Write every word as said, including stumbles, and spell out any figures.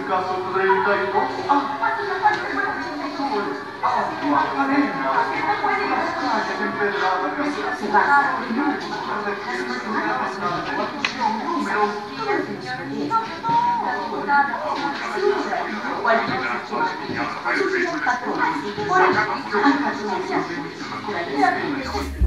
caso potrei aiutare il posto? Ah, tua Marina, la strage temperata, questa si passa il numero, un numero, Qualche